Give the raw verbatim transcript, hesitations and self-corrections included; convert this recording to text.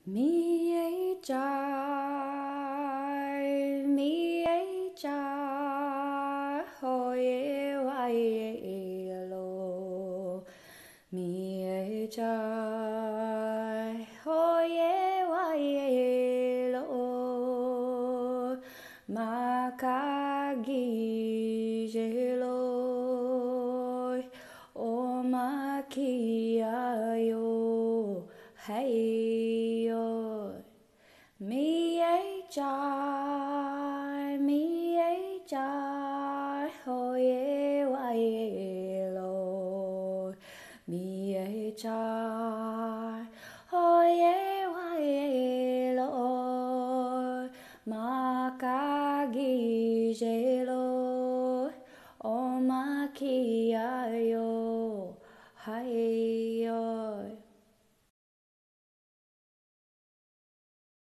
Mi ấy chai, mi ấy chai, hồi yêu ai lo. Mi ấy chai, hồi yêu ai lo. Makagi jeloi, o makiayo, hey yo. Mi ấy trai, mi ấy trai, hồi yêu ai lôi. Mi ấy trai.